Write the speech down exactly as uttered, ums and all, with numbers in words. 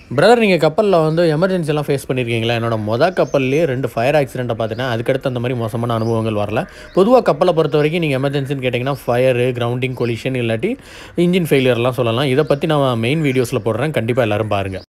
Brother நீங்கள் கப்பலில் வந்து எமர்ஜென்சிலாம் ஃபேஸ் பண்ணியிருக்கீங்களா? என்னோட மொதல் கப்பல்லேயே ரெண்டு ஃபயர் ஆக்சிடெண்ட்டை பார்த்துட்டேன். அதுக்கடுத்து அந்த மாதிரி மோசமான அனுபவங்கள் வரல. பொதுவாக கப்பலை பொறுத்த வரைக்கும் நீங்கள் எமர்ஜென்சின்னு கேட்டிங்கன்னா ஃபயரு, கிரவுண்டிங், கொலிஷன் இல்லாட்டி இன்ஜின் ஃபெயிலியர்லாம் சொல்லலாம். இதை பற்றி நான் மெயின் வீடியோஸில் போடுறேன். கண்டிப்பாக எல்லோரும் பாருங்கள்.